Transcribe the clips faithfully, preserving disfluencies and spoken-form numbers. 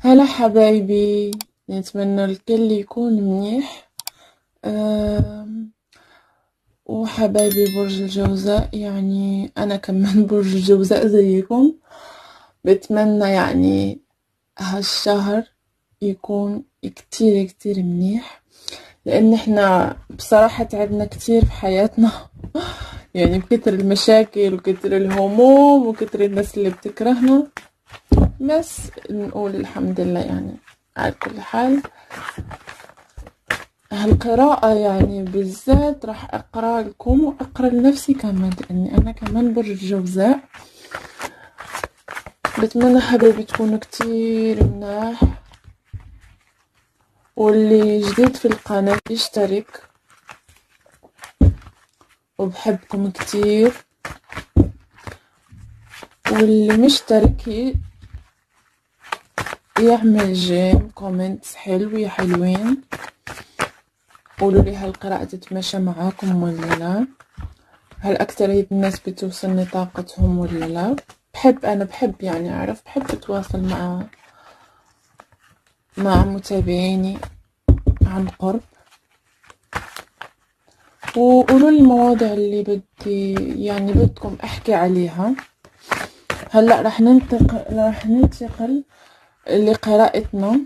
هلا حبايبي، نتمنى الكل يكون منيح. أم، وحبايبي برج الجوزاء، يعني أنا كمان برج الجوزاء زيكم. بتمنى يعني هالشهر يكون كتير كتير منيح، لأن احنا بصراحة تعبنا كتير في حياتنا. يعني بكتر المشاكل وكتر الهموم وكتر الناس اللي بتكرهنا، بس نقول الحمد لله. يعني على كل حال هالقراءة يعني بالذات راح أقرأ لكم وأقرأ لنفسي كمان، لأني أنا كمان برج الجوزاء. بتمنى حبايبي تكونوا كتير مناح، واللي جديد في القناة يشترك، وبحبكم كتير. واللي مشترك يعمل جيم كومنت حلو يا حلوين، قولوا لي هل القراءة تتماشى معاكم ولا لا، هل أكترية الناس بتوصلني طاقتهم ولا لا. بحب أنا بحب يعني أعرف، بحب أتواصل مع مع متابعيني عن قرب. وقولوا لي المواضيع اللي بدي يعني بدكم أحكي عليها. هلأ رح ننتقل رح ننتقل لقراءتنا.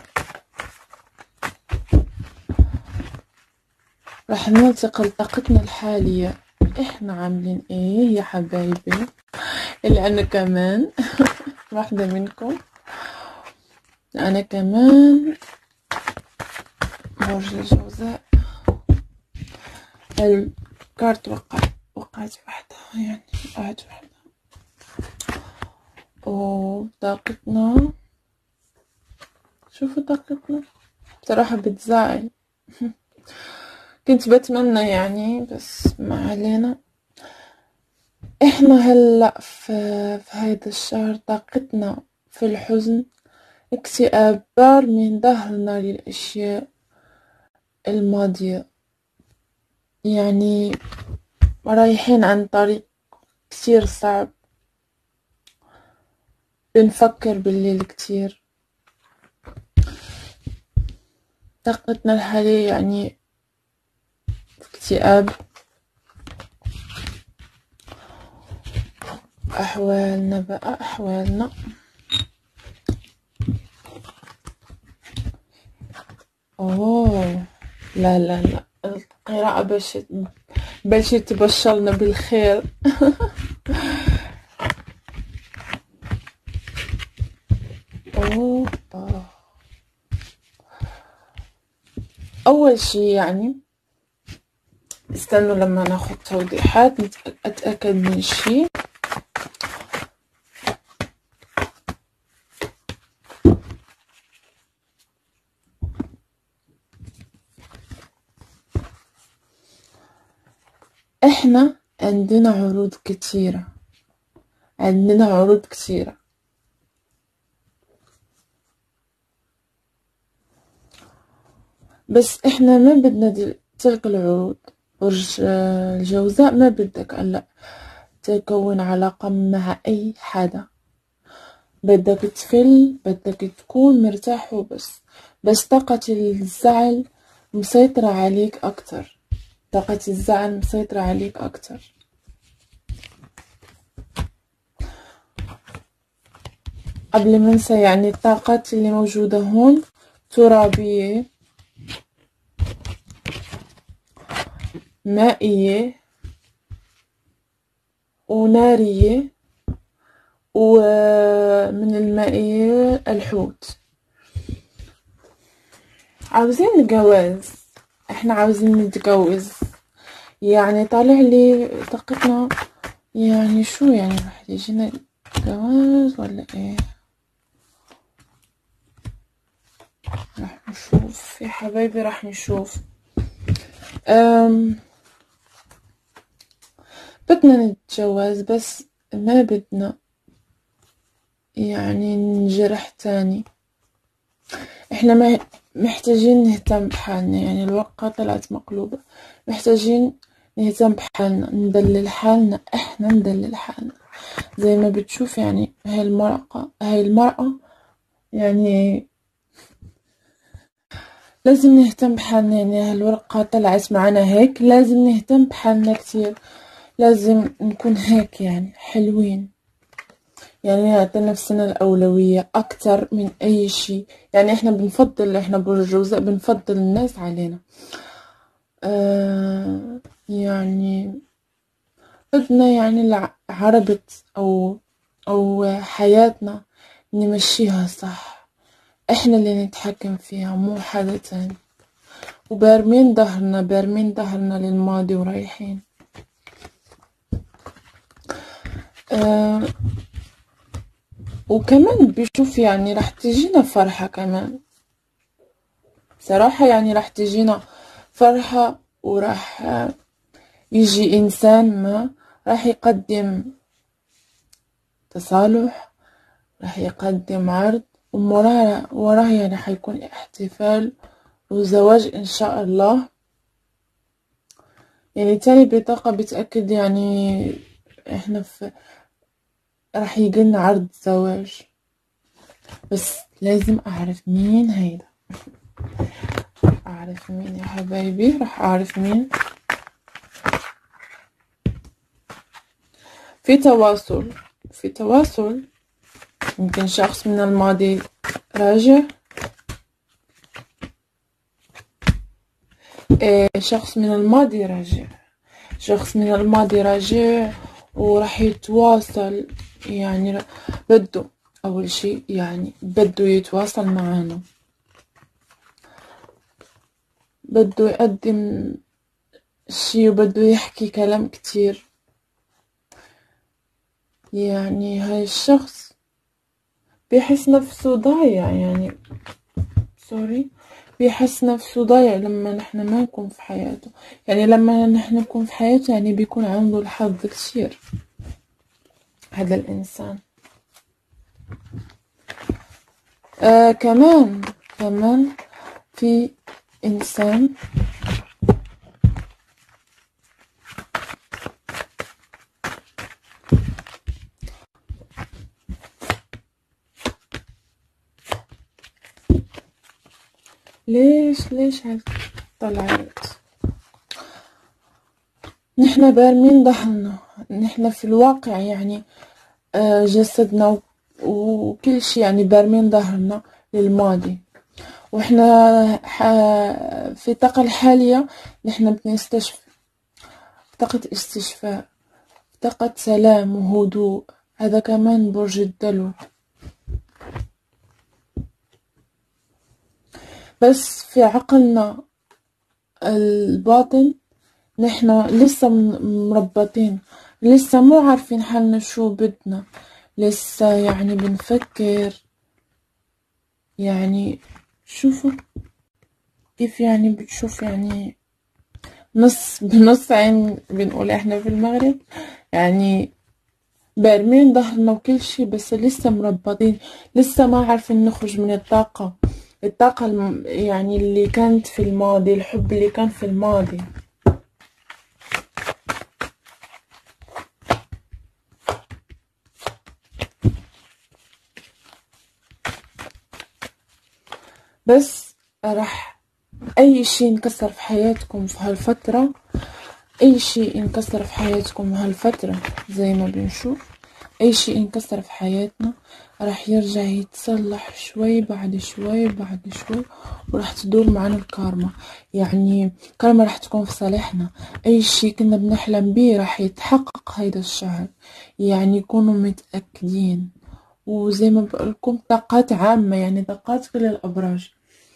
رح ننتقل طاقتنا الحالية، إحنا عاملين إيه يا حبايبي، اللي أنا كمان واحدة منكم. أنا كمان برج الجوزاء. الكارت وقع وقعت وحدها، يعني وقعت وحدها. وطاقتنا، شوفوا طاقتنا بصراحة بتزعل. كنت بتمنى يعني، بس ما علينا. احنا هلأ في, في هيدا الشهر طاقتنا في الحزن، اكتئاب، بار من ظهرنا للأشياء الماضية. يعني رايحين عن طريق كتير صعب، بنفكر بالليل كتير. طاقتنا الحالية يعني اكتئاب. أحوالنا بقى أحوالنا أوه، لا لا لا، القراءة بلشت بلشت تبشرنا بالخير. أوه آه. أول شي يعني استنوا لما ناخد توضيحات أتأكد من شي. احنا عندنا عروض كتيرة، عندنا عروض كتيرة، بس احنا ما بدنا تلك العروض. برج الجوزاء ما بدك هلا تكون علاقة مع أي حدا، بدك تفل، بدك تكون مرتاح وبس. بس طاقة الزعل مسيطرة عليك أكتر، طاقة الزعل مسيطرة عليك أكتر. قبل ما ننسى يعني الطاقات اللي موجودة هون ترابية، مائية، ونارية، ومن المائية الحوت. عاوزين جواز، احنا عاوزين نتجوز. يعني طالع لي طاقتنا يعني شو يعني راح يجينا جواز ولا ايه؟ راح نشوف يا حبايبي، راح نشوف. أم بدنا نتجوز، بس ما بدنا يعني نجرح تاني. احنا ما محتاجين نهتم بحالنا، يعني الورقة طلعت مقلوبة. محتاجين نهتم بحالنا، ندلل حالنا، احنا ندلل حالنا. زي ما بتشوف يعني هاي المرأة هاي المرأة يعني لازم نهتم بحالنا، يعني هالورقة طلعت معنا هيك، لازم نهتم بحالنا كتير، لازم نكون هيك يعني حلوين، يعني نعطي نفسنا الأولوية أكتر من أي شي. يعني إحنا بنفضل، إحنا برج الجوزاء بنفضل الناس علينا. آه يعني بدنا يعني العربة أو أو حياتنا نمشيها صح، إحنا اللي نتحكم فيها مو حدا تاني، وبارمين ظهرنا بارمين ظهرنا للماضي ورايحين. آه وكمان بشوف يعني راح تجينا فرحة كمان صراحة، يعني راح تجينا فرحة، وراح يجي إنسان ما راح يقدم تصالح، راح يقدم عرض، ومراه وراه يعني حيكون احتفال وزواج إن شاء الله. يعني تاني بطاقة بتأكد يعني إحنا في راح يجيلنا عرض زواج، بس لازم أعرف مين هيدا، أعرف مين يا حبايبي، راح أعرف مين. في تواصل، في تواصل، يمكن شخص من الماضي راجع، إيه شخص من الماضي راجع، شخص من الماضي راجع وراح يتواصل، يعني بده أول شي يعني بده يتواصل معانا، بده يقدم شي وبده يحكي كلام كتير. يعني هاي الشخص بيحس نفسه ضايع، يعني سوري، بيحس نفسه ضايع لما نحن ما نكون في حياته، يعني لما نحن نكون في حياته يعني بيكون عنده الحظ كتير هذا الإنسان. آه كمان كمان في إنسان ليش ليش هيك طلعت، نحن بارمين ضهرنا، نحن في الواقع يعني آه جسدنا وكل شي يعني بارمين ظهرنا للماضي، واحنا في الطاقة الحالية نحن بنستشفى طاقة استشفاء، طاقة سلام وهدوء. هذا كمان برج الدلو، بس في عقلنا الباطن نحنا لسه مربطين، لسه مو عارفين حالنا شو بدنا، لسه يعني بنفكر. يعني شوفوا كيف يعني بتشوف يعني نص بنص عين بنقول احنا في المغرب، يعني بارمين ظهرنا وكل شي، بس لسه مربطين، لسه ما عارفين نخرج من الطاقة الطاقة الم... يعني اللي كانت في الماضي، الحب اللي كان في الماضي. بس راح اي شي انكسر في حياتكم في هالفترة، اي شي انكسر في حياتكم هالفترة زي ما بنشوف، اي شي انكسر في حياتنا راح يرجع يتصلح شوي بعد شوي بعد شوي، وراح تدور معنا الكارما، يعني الكارما راح تكون في صالحنا. اي شي كنا بنحلم بيه راح يتحقق هيدا الشهر، يعني كونوا متأكدين. وزي ما بقولكم طاقات عامة، يعني طاقات كل الأبراج،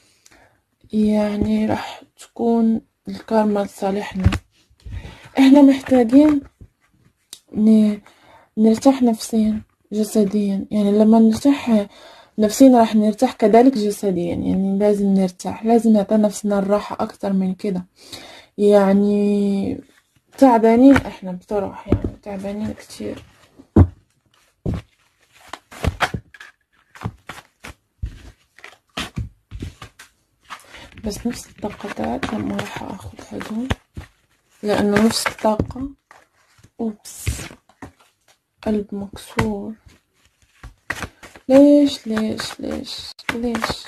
يعني راح تكون الكارما لصالحنا. احنا محتاجين نرتاح نفسيا جسديا، يعني لما نرتاح نفسيا راح نرتاح كذلك جسديا، يعني لازم نرتاح، لازم نعطي نفسنا الراحة أكتر من كده. يعني تعبانين احنا بصراحة، يعني تعبانين كتير. بس نفس الطاقة لما راح اخد هدول لأنه نفس الطاقة. أوبس، قلب مكسور. ليش ليش ليش ليش؟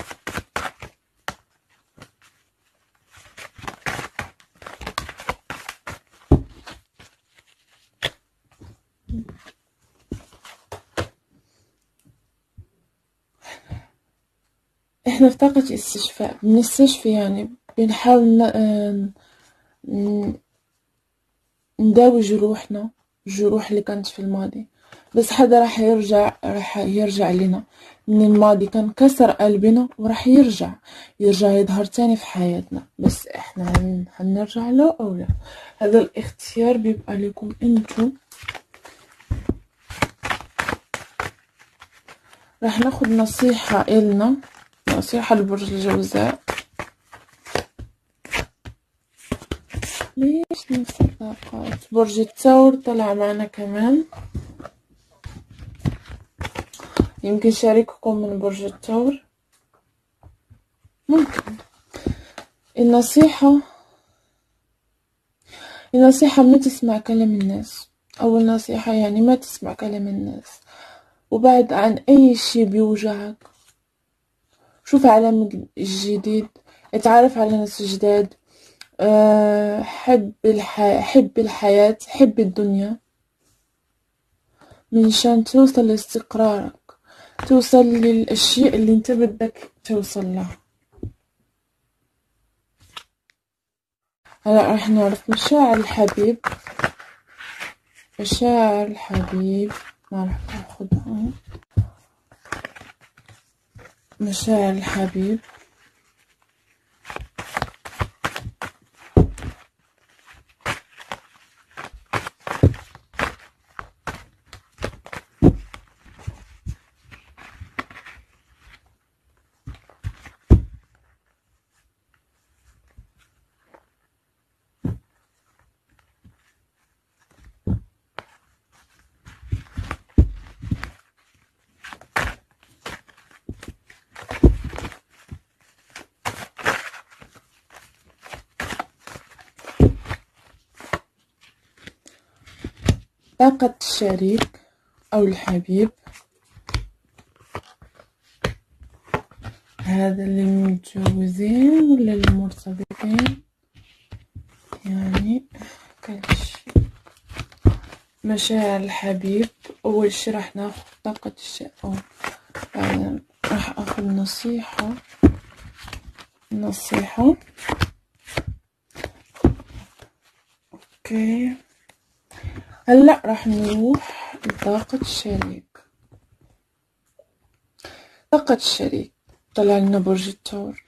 احنا في طاقة استشفاء، بنستشفي يعني بنحاول نداوي جروحنا، الجروح اللي كانت في الماضي. بس حدا راح يرجع راح يرجع لنا من الماضي، كان كسر قلبنا وراح يرجع يرجع يظهر تاني في حياتنا، بس احنا هنرجع له او لا، هذا الاختيار بيبقى لكم انتو. راح ناخد نصيحة إلنا، نصيحة لبرج الجوزاء. ليش نفس الطاقات؟ برج الثور طلع معنا كمان، يمكن شريككم من برج الثور، ممكن. النصيحة النصيحة ما تسمع كلام الناس. أول نصيحة يعني ما تسمع كلام الناس، وبعد عن أي شي بيوجعك. شوف عالم جديد، اتعرف على ناس جداد، أه حب الحياة، حب الحياة، حب الدنيا، منشان توصل لاستقرارك، توصل للأشياء اللي انت بدك توصل لها. هلا راح نعرف مشاعر الحبيب. مشاعر الحبيب ما راح تاخدها. مشاعر الحبيب. طاقة الشريك أو الحبيب، هذا اللي متجوزين ولا اللي مرتبطين، يعني كل شيء. مشاعر الحبيب، أول شي راح ناخد طاقة الشريك، أو بعدين راح أخذ نصيحة نصيحة أوكي. هلأ راح نروح لطاقة الشريك. طاقة الشريك طلع لنا برج الثور،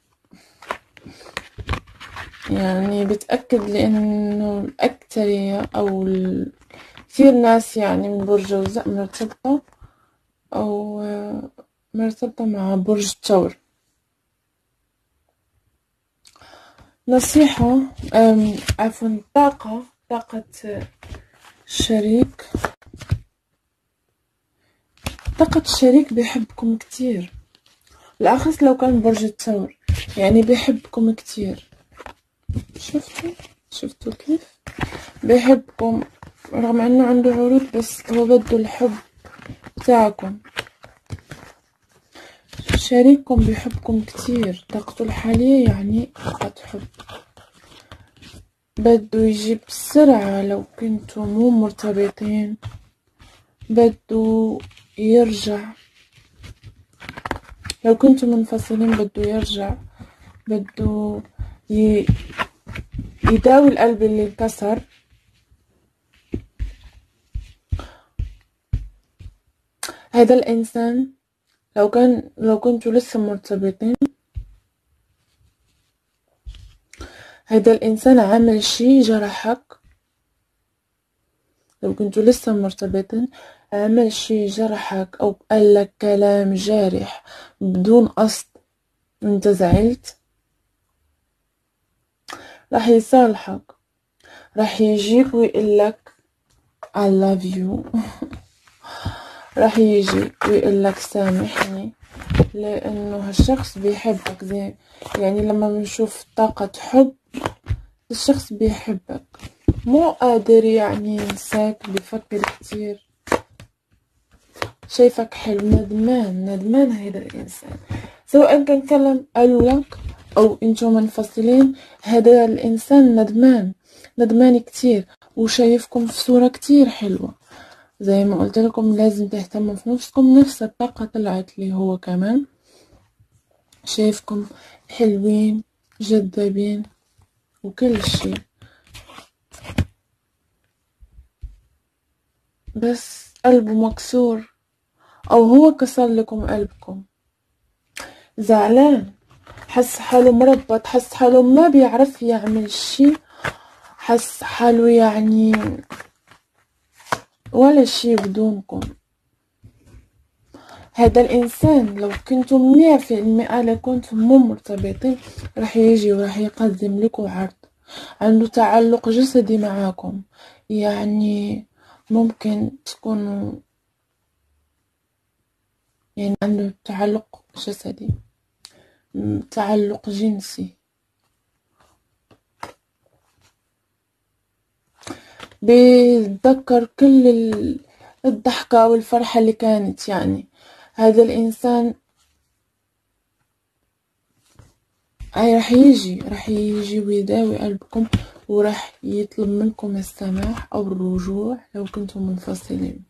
يعني بتأكد لأنه الأكترية أو كثير ناس يعني من برج الجوزاء مرتبطة أو مرتبطة مع برج الثور. نصيحة عفوا طاقة طاقة الشريك. طاقة الشريك بيحبكم كتير، بالأخص لو كان برج الثور، يعني بيحبكم كتير. شفتوا شفتوا كيف بيحبكم رغم انه عنده عروض، بس هو بده الحب بتاعكم. شريككم بيحبكم كتير، طاقته الحالية يعني طاقة حب، بده يجي بسرعة. لو كنتوا مو مرتبطين بده يرجع، لو كنتوا منفصلين بده يرجع، بده ي... يداوي القلب اللي انكسر. هذا الإنسان لو كان لو كنتوا لسه مرتبطين، هذا الإنسان عمل شي جرحك. لو كنتوا لسه مرتبطين عمل شي جرحك أو قالك كلام جارح بدون قصد وانت زعلت، راح يصالحك، راح يجيك ويقلك I love you راح يجي ويقلك سامحني، لأنه هالشخص بيحبك. زي يعني لما بنشوف طاقة حب، الشخص بيحبك، مو قادر يعني ينساك، بيفكر كتير. شايفك حلو، ندمان ندمان هذا الانسان، سواء كان كلام قالوا لك او انتم منفصلين، هذا الانسان ندمان ندمان كتير، وشايفكم في صورة كتير حلوة. زي ما قلت لكم لازم تهتموا في نفسكم، نفس الطاقة طلعت لي هو كمان، شايفكم حلوين جذابين وكل شيء، بس قلبه مكسور او هو كسر لكم قلبكم، زعلان، حس حاله مربط، حس حاله ما بيعرف يعمل شي، حس حاله يعني ولا شي بدونكم. هذا الانسان لو كنتم مية في المئة لكنتم مو مرتبطين، راح يجي وراح يقدم لكم عرض، عنده تعلق جسدي معاكم، يعني ممكن تكونوا يعني عنده تعلق جسدي، تعلق جنسي، بيتذكر كل الضحكة والفرحة اللي كانت، يعني هذا الإنسان هاي راح يجي راح يجي ويداوي قلبكم، وراح يطلب منكم السماح أو الرجوع لو كنتم منفصلين.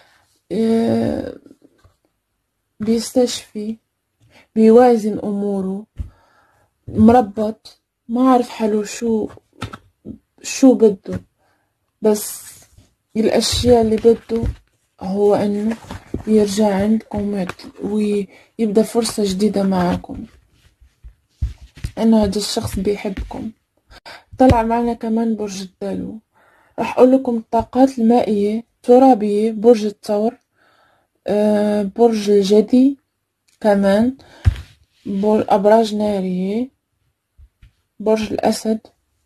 بيستشفي، بيوازن أموره، مربط، ما عارف حاله شو شو بده، بس الأشياء اللي بده هو انه يرجع عندكم ويبدأ فرصة جديدة معكم، انه هذا الشخص بيحبكم. طلع معنا كمان برج الدلو، راح اقول لكم الطاقات المائية، ترابية برج الثور، أه برج الجدي، كمان ابراج نارية برج الاسد.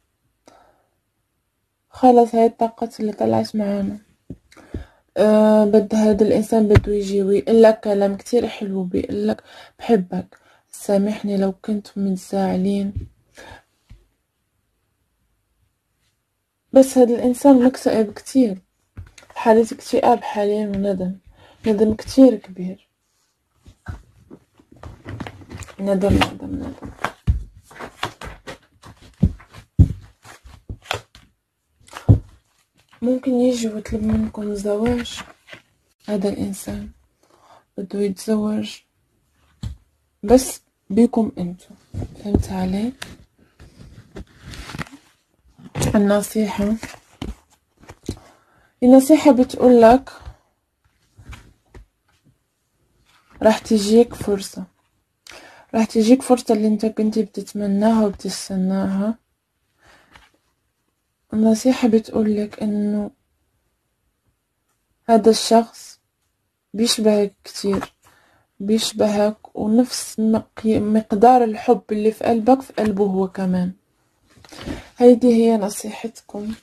خلص هاي الطاقات اللي طلعت معانا. أه بده هذا الانسان بده يجي ويقلك كلام كتير حلو، بيقلك بحبك، سامحني لو كنتم متزاعلين، بس هذا الانسان مكتئب كتير، حالة اكتئاب حاليا وندم، ندم كتير كبير، ندم ندم ندم. ممكن يجي ويطلب منكم الزواج، هذا الانسان بده يتزوج بس بيكم انتو، فهمت علي؟ النصيحة النصيحة بتقولك راح تجيك فرصة، راح تجيك فرصة اللي انت كنتي بتتمناها وبتستناها. النصيحة بتقولك انه هذا الشخص بيشبهك كتير، بيشبهك، ونفس مقدار الحب اللي في قلبك في قلبه هو كمان. هيدي هي نصيحتكم.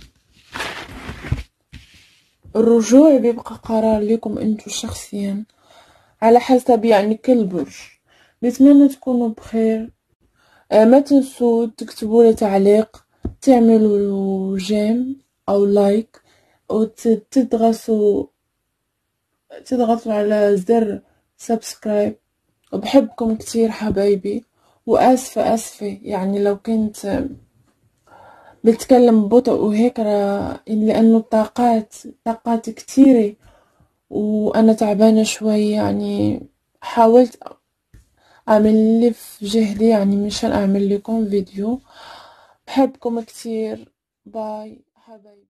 الرجوع بيبقى قرار لكم انتو شخصيا، على حسب يعني كل برج. بتمنى تكونوا بخير. آه ما تنسوا تكتبوا لي تعليق، تعملوا جيم او لايك، وتضغطوا تضغطوا على زر سبسكرايب. وبحبكم كتير حبايبي، واسفة اسفة يعني لو كنت بتكلم ببطء وهيك، لانه الطاقات طاقات كتيرة وانا تعبانة شوي، يعني حاولت اعمل لي في جهدي يعني مشان اعمل لكم فيديو. بحبكم كتير، باي حبايبي.